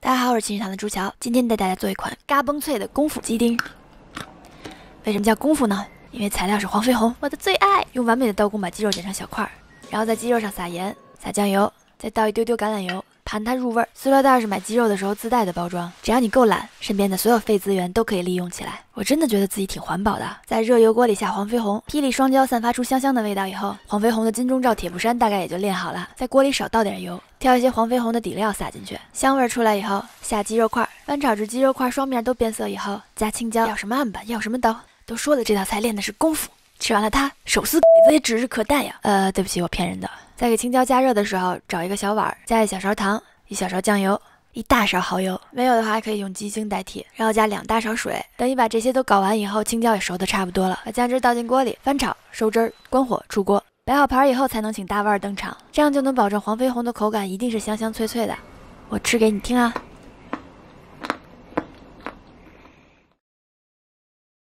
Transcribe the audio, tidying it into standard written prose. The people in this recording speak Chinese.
大家好，我是秦食堂的朱乔，今天带大家做一款嘎嘣脆的功夫鸡丁。为什么叫功夫呢？因为材料是黄飞鸿，我的最爱。用完美的刀工把鸡肉剪成小块，然后在鸡肉上撒盐、撒酱油，再倒一丢丢橄榄油，盘它入味儿。塑料袋是买鸡肉的时候自带的包装，只要你够懒，身边的所有废资源都可以利用起来。我真的觉得自己挺环保的。在热油锅里下黄飞鸿，霹雳双椒散发出香香的味道以后，黄飞鸿的金钟罩铁布衫大概也就练好了。在锅里少倒点油，挑一些黄飞鸿的底料撒进去，香味出来以后，下鸡肉块，翻炒至鸡肉块双面都变色以后，加青椒。要什么案板，要什么刀。都说了，这道菜练的是功夫。吃完了它，手撕鬼子也指日可待呀。对不起，我骗人的。在给青椒加热的时候，找一个小碗，加1小勺糖，1小勺酱油，1大勺蚝油，没有的话还可以用鸡精代替，然后加2大勺水。等你把这些都搞完以后，青椒也熟的差不多了，把酱汁倒进锅里，翻炒，收汁儿，关火出锅。摆好盘以后才能请大腕登场，这样就能保证黄飞鸿的口感一定是香香脆脆的。我吃给你听啊。